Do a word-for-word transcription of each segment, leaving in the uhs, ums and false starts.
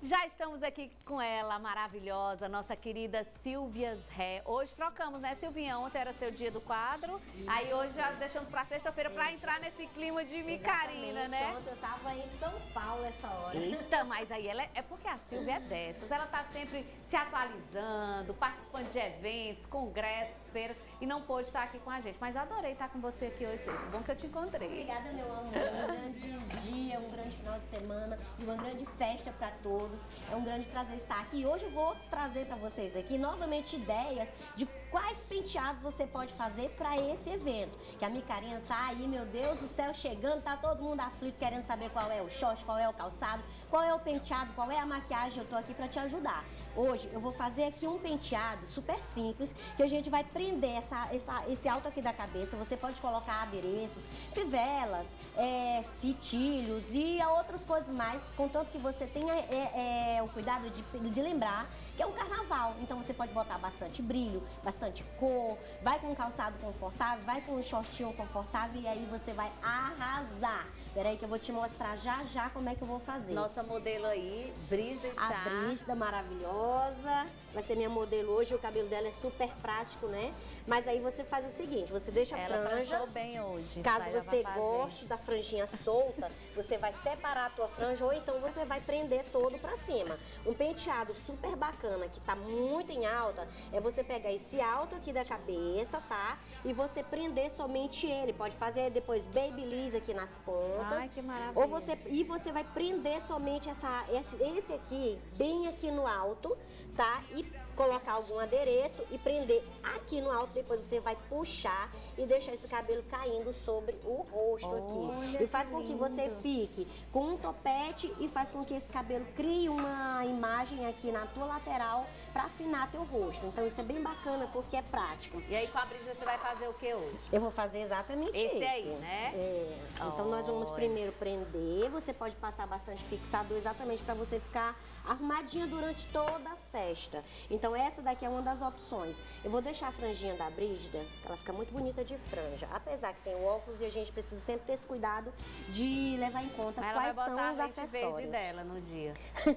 Já estamos aqui com ela, maravilhosa, nossa querida Silvia Ré. Hoje trocamos, né, Silvinha? Ontem era seu dia do quadro, isso. Aí hoje já deixamos pra sexta-feira pra entrar nesse clima de Micarina, né? Ontem eu tava em São Paulo essa hora. Eita, mas aí ela é, é porque a Silvia é dessas, ela tá sempre se atualizando, participando de eventos, congressos, feiras, e não pôde estar aqui com a gente. Mas eu adorei estar com você aqui hoje, Silvia. Bom que eu te encontrei. Obrigada, meu amor. Um grande dia, um grande final de semana e uma grande festa pra todos. É um grande prazer estar aqui. E hoje eu vou trazer para vocês aqui novamente ideias de quais penteados você pode fazer para esse evento. Que a Micarina tá aí, meu Deus do céu, chegando, tá todo mundo aflito querendo saber qual é o short, qual é o calçado, qual é o penteado, qual é a maquiagem. Eu tô aqui para te ajudar. Hoje eu vou fazer aqui um penteado super simples, que a gente vai prender essa, essa, esse alto aqui da cabeça. Você pode colocar adereços, fivelas, é, fitilhos e outras coisas mais, contanto que você tenha é, é, o cuidado de, de lembrar que é um carnaval. Então você pode botar bastante brilho, bastante cor, vai com um calçado confortável, vai com um shortinho confortável e aí você vai arrasar. Espera aí que eu vou te mostrar já já como é que eu vou fazer. Nossa modelo aí, Brígida está. A Brígida maravilhosa, vai ser minha modelo hoje, o cabelo dela é super prático, né? Mas aí você faz o seguinte, você deixa a Ela franja. Ela bem hoje. Caso você goste da franjinha solta, você vai separar a tua franja ou então você vai prender todo pra cima. Um penteado super bacana, que tá muito em alta, é você pegar esse alto aqui da cabeça, tá? E você prender somente ele. Pode fazer depois babyliss aqui nas pontas. Ai, que maravilha. Ou você, e você vai prender somente essa, esse, esse aqui, bem aqui no alto, tá? E colocar algum adereço e prender aqui no alto. Depois você vai puxar e deixar esse cabelo caindo sobre o rosto. Olha aqui. E faz com que você fique com um topete e faz com que esse cabelo crie uma imagem aqui na tua lateral para afinar teu rosto. Então isso é bem bacana porque é prático. E aí com a Brígida você vai fazer o que hoje? Eu vou fazer exatamente esse. Esse aí, isso. né? É. Então nós vamos primeiro prender. Você pode passar bastante fixador exatamente para você ficar arrumadinha durante toda a festa. Então essa daqui é uma das opções. Eu vou deixar a franjinha da Brígida, ela fica muito bonita de franja. Apesar que tem o óculos e a gente precisa sempre ter esse cuidado de levar em conta Mas quais ela vai botar são os a leite acessórios. verde dela no dia.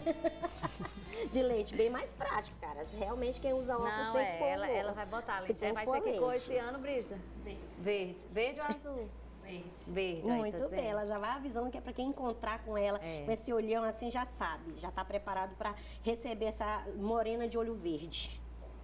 De leite, bem mais prático, cara. Realmente quem usa óculos Não, tem é, que pôr. ela, ela vai botar leite. Aí vai ser que cor esse ano, Brígida? Verde. Verde. Verde ou azul? Verde. Verde. Muito aí, tá bem, ela já vai avisando que é para quem encontrar com ela, é. com esse olhão assim, já sabe, já tá preparado para receber essa morena de olho verde.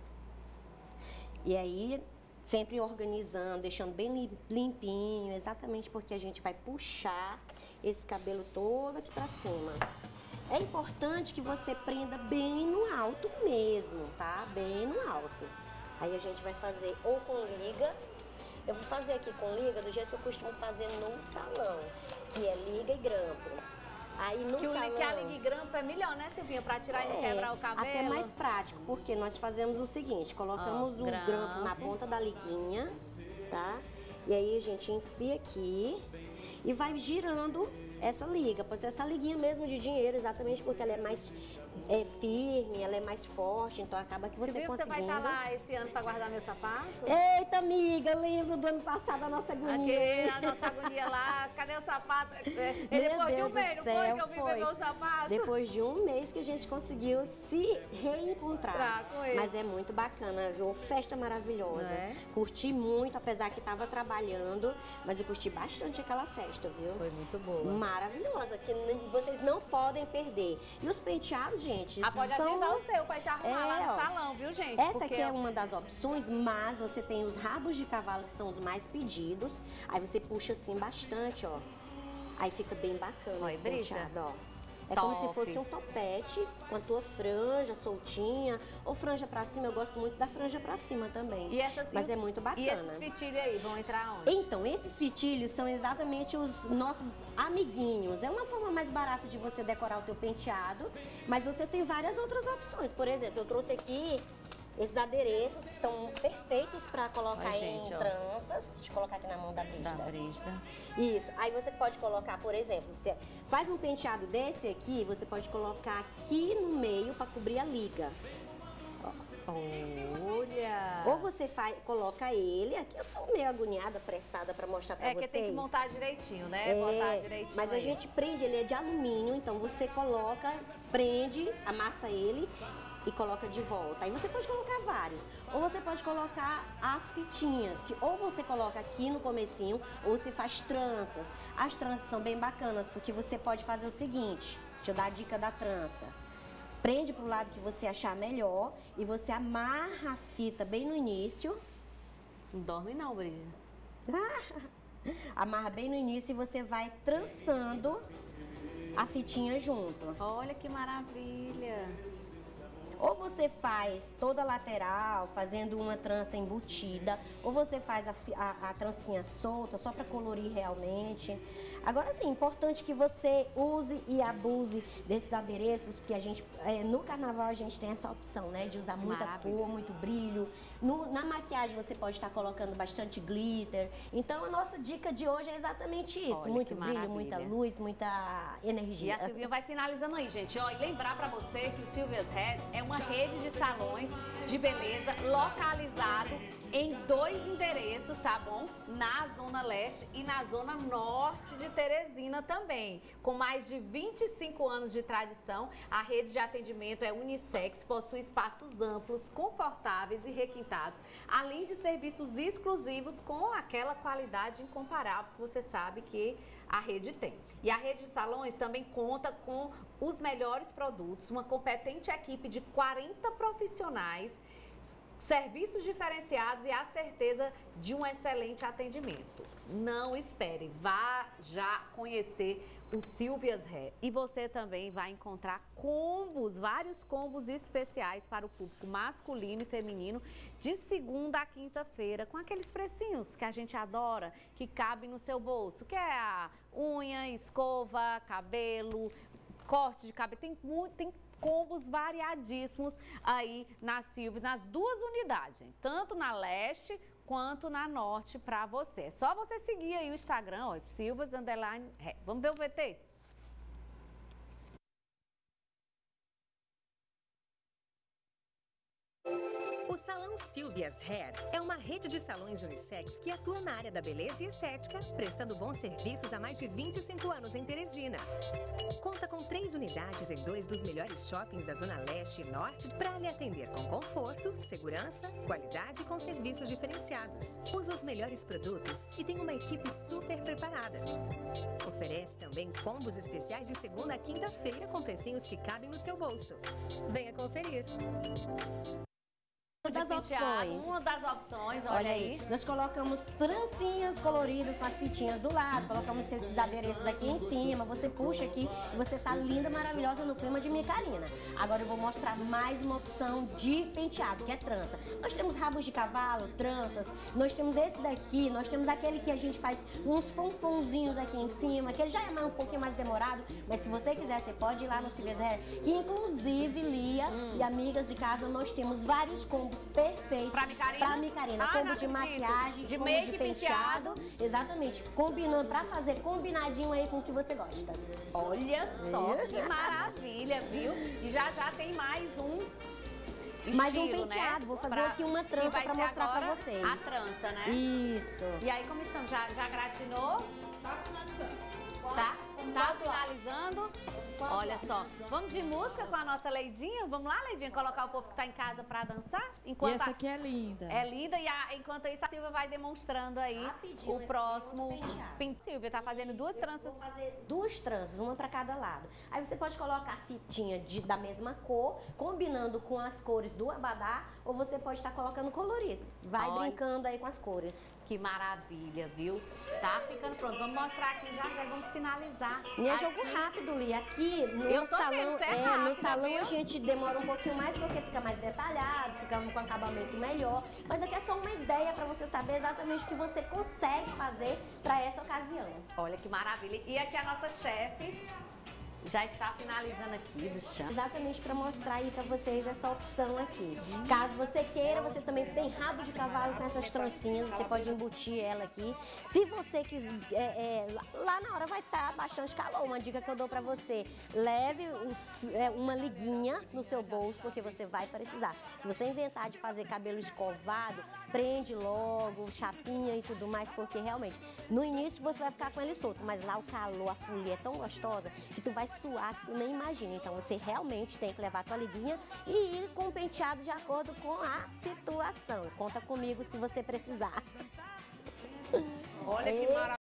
E aí, sempre organizando, deixando bem limpinho, exatamente porque a gente vai puxar esse cabelo todo aqui para cima. É importante que você prenda bem no alto mesmo, tá? Bem no alto. Aí a gente vai fazer ou com liga. Eu vou fazer aqui com liga do jeito que eu costumo fazer no salão, que é liga e grampo. Aí no que, salão, o, que a liga e grampo é melhor, né, Silvinha? Pra tirar é, e não quebrar o cabelo. Até mais prático, porque nós fazemos o seguinte, colocamos oh, o grampo. grampo na ponta da liguinha, tá? E aí a gente enfia aqui e vai girando essa liga. Pode ser essa liguinha mesmo de dinheiro, exatamente porque ela é mais é, firme, ela é mais forte, então acaba que você Silvinha, conseguindo... você vai estar lá esse ano para guardar meu sapato? Eita, amiga, lembro do ano passado a nossa agonia. Aqui, a nossa agonia lá, cadê o sapato? É, Meu depois Deus de um mês, não foi que eu vim foi. ver meu sapato? Depois de um mês que a gente conseguiu se reencontrar. Tá, com ele. Mas é muito bacana, viu? Festa maravilhosa. É? Curti muito, apesar que estava trabalhando, mas eu curti bastante aquela festa, viu? Foi muito boa. Maravilhosa, que vocês não podem perder. E os penteados, gente, ah, pode são... agendar o seu para se arrumar é, lá no ó, salão, viu, gente? Essa Porque aqui é uma das opções, mas você tem os rabos de cavalo, que são os mais pedidos. Aí você puxa assim bastante, ó. Aí fica bem bacana. Olha, esse Brígida. penteado, ó. É Top. como se fosse um topete com a tua franja soltinha ou franja pra cima. Eu gosto muito da franja pra cima também. E essas, mas e os, é muito bacana. E esses fitilhos aí vão entrar onde? Então, esses fitilhos são exatamente os nossos amiguinhos. É uma forma mais barata de você decorar o teu penteado, mas você tem várias outras opções. Por exemplo, eu trouxe aqui esses adereços que são perfeitos para colocar Oi, em gente, tranças. Deixa eu colocar aqui na mão da Brígida. Da Brígida. Isso. Aí você pode colocar, por exemplo, você faz um penteado desse aqui, você pode colocar aqui no meio para cobrir a liga. Ó. Olha! Ou você faz, coloca ele, aqui eu tô meio agoniada, apressada para mostrar para É vocês. que tem que montar direitinho, né? É, Botar direitinho. mas a aí. gente prende, ele é de alumínio, então você coloca, prende, amassa ele e coloca de volta. Aí você pode colocar vários, ou você pode colocar as fitinhas, que ou você coloca aqui no comecinho, ou você faz tranças. As tranças são bem bacanas, porque você pode fazer o seguinte, deixa eu dar a dica da trança. Prende pro lado que você achar melhor e você amarra a fita bem no início. Não dorme não, Brígida. Amarra bem no início e você vai trançando a fitinha junto. Olha que maravilha. Ou você faz toda a lateral, fazendo uma trança embutida, ou você faz a, a, a trancinha solta, só para colorir realmente. Agora sim, importante que você use e abuse desses adereços, porque a gente, é, no carnaval a gente tem essa opção, né, de usar muita Maravilha. cor, muito brilho. No, na maquiagem você pode estar colocando bastante glitter. Então a nossa dica de hoje é exatamente isso, Olha, muito que brilho, maravilha. muita luz, muita energia. E a Silvinha vai finalizando aí, gente. Ó, e lembrar pra você que Silvia's Hair é uma rede de salões de beleza localizado em dois endereços, tá bom? Na Zona Leste e na Zona Norte de Teresina também. Com mais de vinte e cinco anos de tradição, a rede de atendimento é unissex, possui espaços amplos, confortáveis e requintados, além de serviços exclusivos com aquela qualidade incomparável que você sabe que a rede tem. E a rede de salões também conta com os melhores produtos, uma competente equipe de quarenta profissionais, serviços diferenciados e a certeza de um excelente atendimento. Não espere, vá já conhecer o Silvia's Hair. E você também vai encontrar combos, vários combos especiais para o público masculino e feminino de segunda a quinta-feira, com aqueles precinhos que a gente adora, que cabem no seu bolso, que é a unha, escova, cabelo, corte de cabelo, tem muito, tem combos variadíssimos aí na Silvia's, nas duas unidades, gente, tanto na Leste quanto na Norte para você. É só você seguir aí o Instagram, ó, Silvia's Underline Hair. Vamos ver o V T? O Salão Silvia's Hair é uma rede de salões unissex que atua na área da beleza e estética, prestando bons serviços há mais de vinte e cinco anos em Teresina. Conta com três unidades em dois dos melhores shoppings da Zona Leste e Norte para lhe atender com conforto, segurança, qualidade e com serviços diferenciados. Usa os melhores produtos e tem uma equipe super preparada. Oferece também combos especiais de segunda a quinta-feira com precinhos que cabem no seu bolso. Venha conferir. Das Penteado, opções. uma das opções, olha, Olha aí, nós colocamos trancinhas coloridas com as fitinhas do lado, colocamos esses adereços aqui em cima, você puxa aqui e você tá linda, maravilhosa no clima de micarina. Agora eu vou mostrar mais uma opção de penteado, que é trança. Nós temos rabos de cavalo, tranças, nós temos esse daqui, nós temos aquele que a gente faz uns fonfonzinhos aqui em cima, que ele já é mais, um pouquinho mais demorado, mas se você quiser, você pode ir lá no Silvia's Hair, que inclusive, Lia hum. e amigas de casa, nós temos vários combos perfeito pra micarina, pra micarina. ah, combo de maquiagem, de combo make de penteado, penteado. Exatamente, combinando, pra fazer combinadinho aí com o que você gosta. Olha só, que maravilha, viu? E já já tem mais um estilo, mais um penteado, né? vou fazer pra, aqui uma trança pra mostrar pra vocês. A trança, né? Isso. E aí, como estamos? Já, já gratinou? Tá finalizando. Tá? Tá finalizando? Olha só, vamos de música com a nossa Leidinha? Vamos lá, Leidinha, colocar o povo que tá em casa pra dançar? Enquanto E essa a... aqui é linda. É linda e a... enquanto isso a Silvia vai demonstrando aí Rapidinho, o próximo penteado. pin... Silvia tá fazendo duas tranças. Vou fazer duas tranças, uma para cada lado. Aí você pode colocar fitinha de, da mesma cor, combinando com as cores do abadá, ou você pode estar colocando colorido. Vai Olha. brincando aí com as cores. Que maravilha, viu? Tá ficando pronto. Vamos mostrar aqui já, já vamos finalizar. E é aqui. jogo rápido, Li. Aqui no Eu tô salão, vendo, você é é, rápida, no salão viu? a gente demora um pouquinho mais porque fica mais detalhado, fica com acabamento melhor. Mas aqui é só uma ideia para você saber exatamente o que você consegue fazer para essa ocasião. Olha que maravilha. E aqui a nossa chefe, Já está finalizando aqui do chão. Exatamente para mostrar aí para vocês essa opção aqui. Caso você queira, você também tem rabo de cavalo com essas trancinhas, você pode embutir ela aqui. Se você quiser, é, é, lá na hora vai estar bastante calor. Uma dica que eu dou para você, leve um, é, uma liguinha no seu bolso, porque você vai precisar. Se você inventar de fazer cabelo escovado, prende logo, chapinha e tudo mais, porque realmente, no início você vai ficar com ele solto, mas lá o calor, a folia é tão gostosa que tu vai suar que tu nem imagina. Então você realmente tem que levar a tua liguinha e ir com o penteado de acordo com a situação. Conta comigo se você precisar. Olha que maravilha.